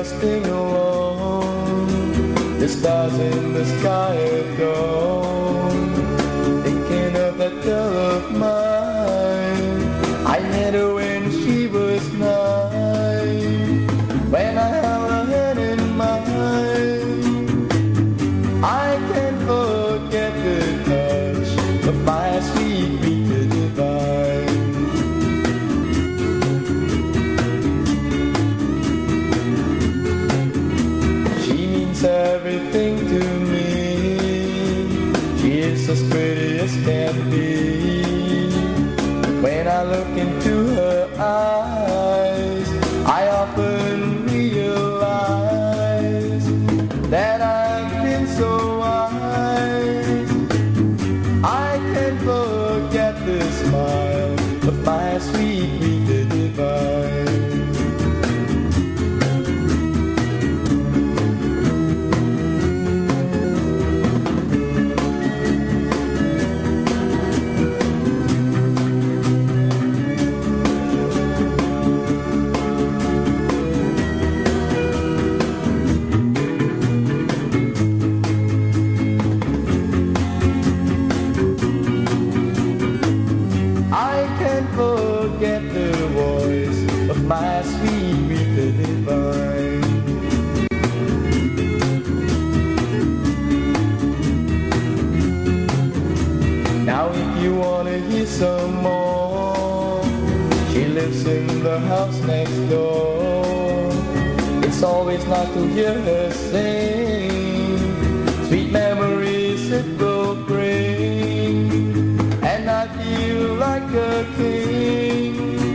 resting alone, the stars in the sky at dawn, thinking of that girl of mine. I met her when she was 9, when I held her hand in mine. I can't forget the touch of my sweet Rita Divine. Everything to me, she is as pretty as can be. When I look into her eyes, I often realize that I've been so wise. I can't forget the smile of my sweet Rita Divine. Forget the voice of my sweet Rita Divine. Now if you wanna hear some more, she lives in the house next door. It's always nice to hear her sing, sweet memories it will bring, and I feel like a king.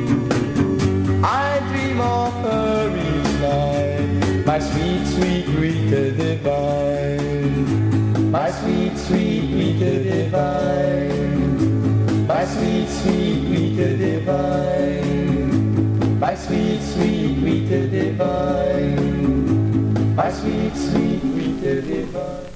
I dream of her each night, my sweet, sweet Rita Divine. My sweet, sweet Rita Divine. My sweet, sweet Rita Divine. My sweet, sweet Rita Divine. My sweet, sweet Rita Divine.